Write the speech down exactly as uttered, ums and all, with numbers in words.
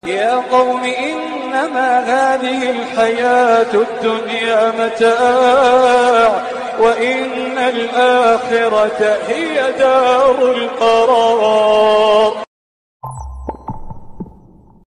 يا قوم إنما هذه الحياة الدنيا متاع وإن الآخرة هي دار القرار.